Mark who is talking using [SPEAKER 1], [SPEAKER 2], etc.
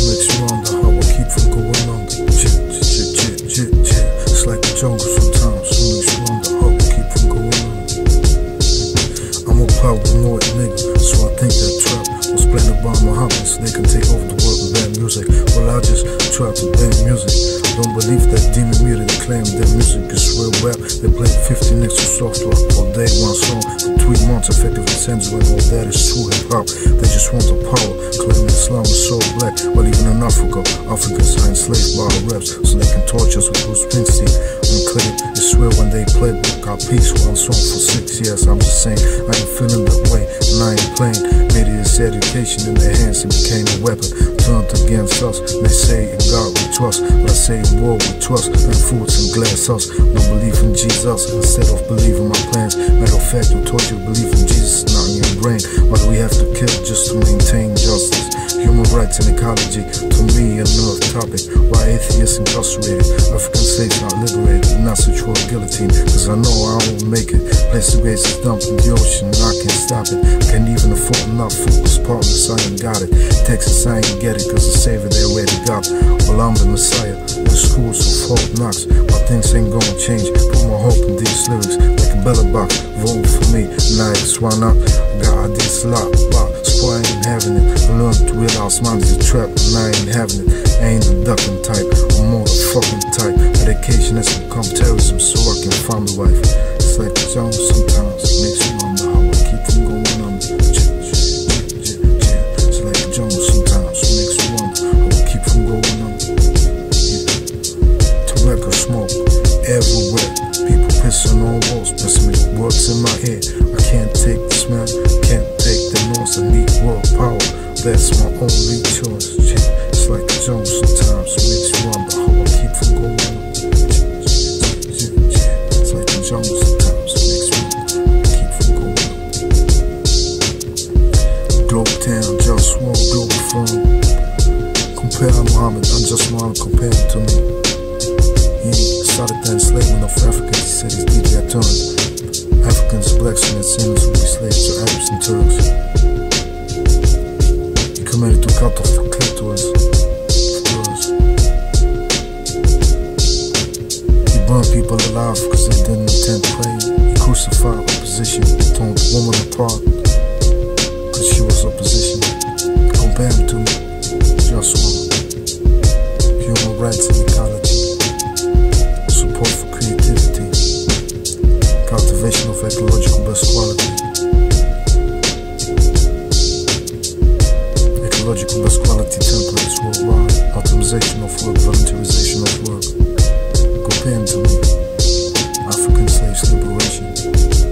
[SPEAKER 1] makes me wonder how I keep from going under. It's like the jungle sometimes, it makes me wonder how I keep from going under. I'm a paranoid nigga, so I think that trap was planted by Muhammad so they can take over the world with bad music. Well, I just try to ban music. Don't believe that demon media that claim their music is real rap. They play 50 next to soft rock all day, one song for 3 months, effective and censoring all that is true hip-hop. They just want the power, claiming Islam is so black. Well, even in Africa, Africans are enslaved by our raps, so they can torture us with Bruce Springsteen. Unclear, it's swear when they play book our peace, one song for 6 years. I'm just saying, I ain't feeling that way, and I ain't playing. Media's education in their hands, it became a weapon turned against us. They say in God we trust, but I say in war we trust. And foods and glass us, no belief in Jesus instead of believing my plans. Matter of fact, we taught you to believe in Jesus, not in your brain. Why do we have to kill just to maintain justice? Human rights and ecology, to me, another topic. Why atheists incarcerated, African slaves not liberated, not sexual guillotine? Cause I know I won't make it. Plastic waste is dumped in the ocean, I can't stop it. Can't even afford enough focus partners, I ain't got it. Texas, I ain't get it, cause the savior they already got. Well, I'm the Messiah, the schools of Fort Knox. My things ain't gonna change, put my hope in these lyrics. Like a bella box, vote for me, nice, why not? Got this lot, so I ain't having it. I learned to realize mine is a trap, and I ain't having it. I ain't the ducking type, I'm more the fucking type. Medication has become terrorism, so I can find my wife. It's like the jungle sometimes, it makes me wonder how I keep from going under. It's like the jungle sometimes, it makes me wonder how I keep from going under. Tobacco smoke everywhere, people pissing on walls, pessimistic words in my head. I can't take the smell, can't take the noise, I need world power, that's my only choice. It's like the jungle sometimes, it makes me wonder how I keep from going under. It's like the jungle sometimes, it makes me wonder how I keep from going under. Globe town, just one globe from. Compare Muhammad, I'm just Muhammad, compare him to me. He started the enslavement of Africans, he said his DJ turned Africans, blacks and sinners will be slaves to Arabs and Turks. He committed to cut off the clitoris for us. He burned people alive because they didn't attend prayer. He crucified opposition, torn the woman apart because she was opposition. Compare him to me, just one. Human rights and ecology, support for creativity, cultivation of ecological best quality. Ecological best quality templates worldwide, optimization of work, voluntarization of work. Compare him to me, African slaves liberation.